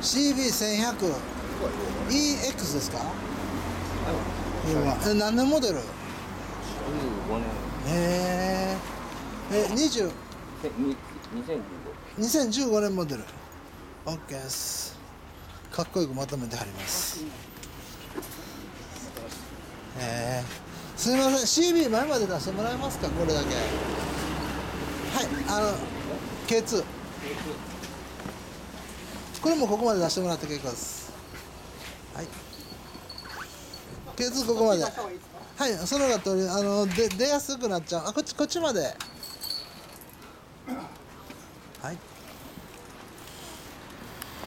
CB1100 EX ですか？何年モデル？ 15年。 2015 2015。 年モデル。 OK です。かっこよくまとめてあります。すみません、 CB 前まで出してもらえますか？これだけ。はい、K2 これもここまで出してもらって結構です。はい、K2 ここまで。はい、その方が出やすくなっちゃう。こっちまで。